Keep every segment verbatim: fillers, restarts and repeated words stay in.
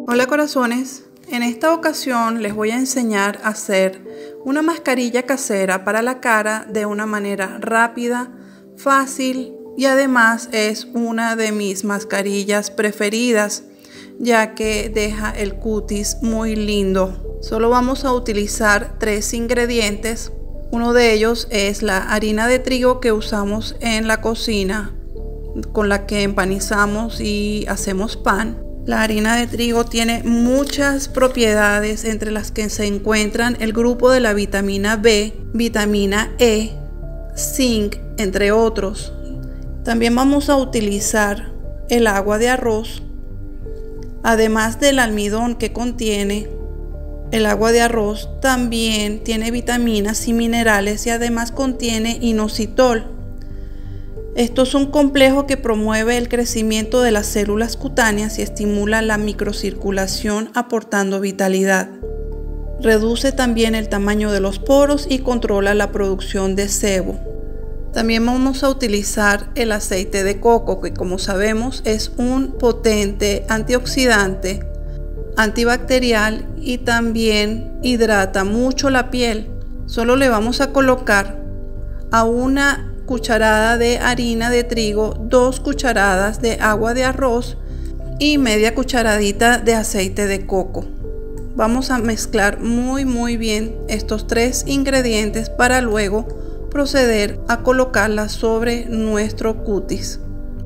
Hola corazones, en esta ocasión les voy a enseñar a hacer una mascarilla casera para la cara de una manera rápida, fácil y además es una de mis mascarillas preferidas ya que deja el cutis muy lindo. Solo vamos a utilizar tres ingredientes. Uno de ellos es la harina de trigo que usamos en la cocina con la que empanizamos y hacemos pan. La harina de trigo tiene muchas propiedades entre las que se encuentran el grupo de la vitamina B, vitamina E, zinc, entre otros. También vamos a utilizar el agua de arroz, además del almidón que contiene. El agua de arroz también tiene vitaminas y minerales y además contiene inositol. Esto es un complejo que promueve el crecimiento de las células cutáneas y estimula la microcirculación aportando vitalidad. Reduce también el tamaño de los poros y controla la producción de sebo. También vamos a utilizar el aceite de coco, que como sabemos es un potente antioxidante, antibacterial y también hidrata mucho la piel. Solo le vamos a colocar a una cucharada de harina de trigo, dos cucharadas de agua de arroz y media cucharadita de aceite de coco. Vamos a mezclar muy muy bien estos tres ingredientes para luego proceder a colocarlas sobre nuestro cutis.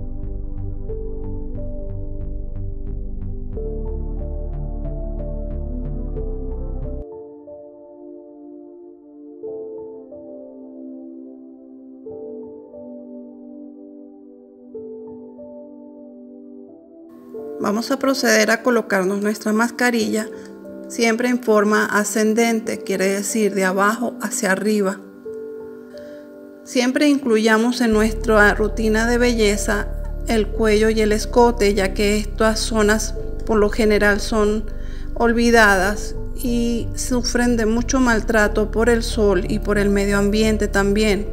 Vamos a proceder a colocarnos nuestra mascarilla siempre en forma ascendente, quiere decir de abajo hacia arriba. Siempre incluyamos en nuestra rutina de belleza el cuello y el escote, ya que estas zonas por lo general son olvidadas y sufren de mucho maltrato por el sol y por el medio ambiente también.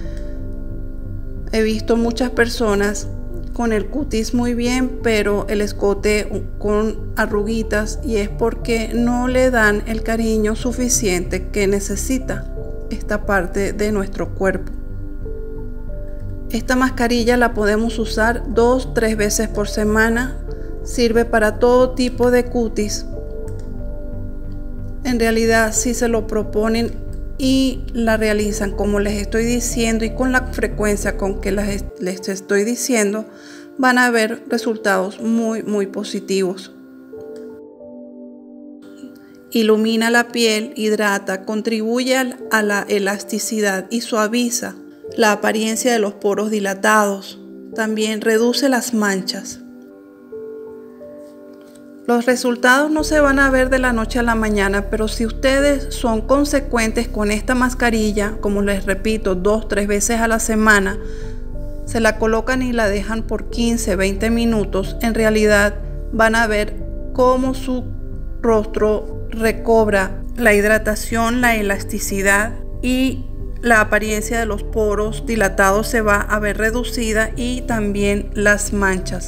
He visto muchas personas con el cutis muy bien, pero el escote con arruguitas, y es porque no le dan el cariño suficiente que necesita esta parte de nuestro cuerpo. Esta mascarilla la podemos usar dos, tres veces por semana. Sirve para todo tipo de cutis. En realidad, si se lo proponen y la realizan como les estoy diciendo y con la frecuencia con que les, les estoy diciendo, van a ver resultados muy muy positivos. Ilumina la piel, hidrata, contribuye a la elasticidad y suaviza la apariencia de los poros dilatados. También reduce las manchas. Los resultados no se van a ver de la noche a la mañana, pero si ustedes son consecuentes con esta mascarilla, como les repito, dos, tres veces a la semana, se la colocan y la dejan por quince, veinte minutos, en realidad van a ver cómo su rostro recobra la hidratación, la elasticidad y la apariencia de los poros dilatados se va a ver reducida y también las manchas.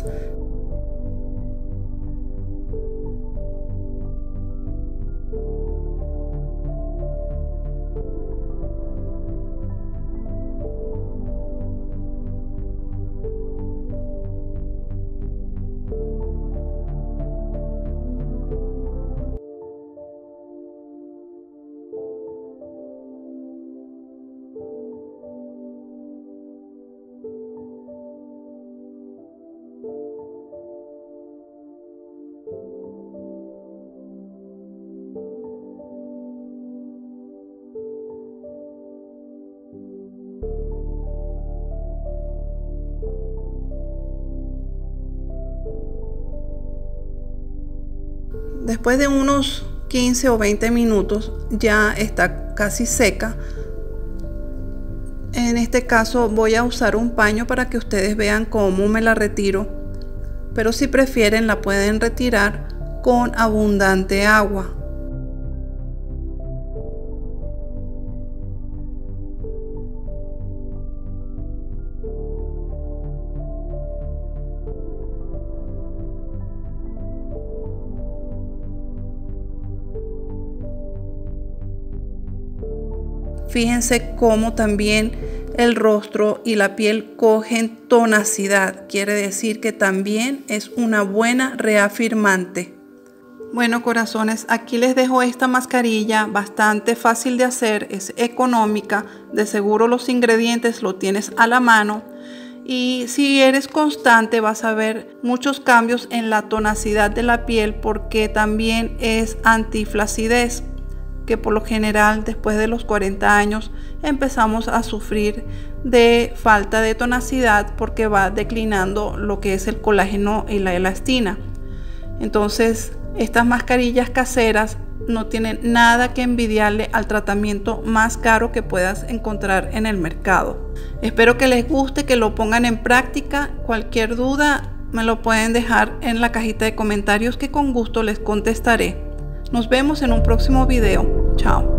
Después de unos quince o veinte minutos ya está casi seca. En este caso voy a usar un paño para que ustedes vean cómo me la retiro, pero si prefieren la pueden retirar con abundante agua. Fíjense cómo también el rostro y la piel cogen tonacidad. Quiere decir que también es una buena reafirmante. Bueno, corazones, aquí les dejo esta mascarilla, bastante fácil de hacer, es económica, de seguro los ingredientes lo tienes a la mano. Y si eres constante vas a ver muchos cambios en la tonacidad de la piel, porque también es antiflacidez, que por lo general después de los cuarenta años empezamos a sufrir de falta de tonacidad porque va declinando lo que es el colágeno y la elastina. Entonces estas mascarillas caseras no tienen nada que envidiarle al tratamiento más caro que puedas encontrar en el mercado. Espero que les guste, que lo pongan en práctica. Cualquier duda me lo pueden dejar en la cajita de comentarios, que con gusto les contestaré. Nos vemos en un próximo video. Chao.